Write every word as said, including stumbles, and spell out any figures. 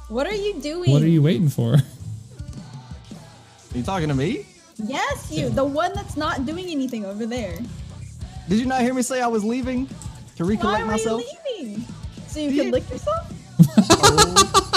What are you doing? What are you waiting for? Are you talking to me? Yes, you. The one that's not doing anything over there. Did you not hear me say I was leaving to recollect Why were myself? you leaving? So you could lick yourself? Oh.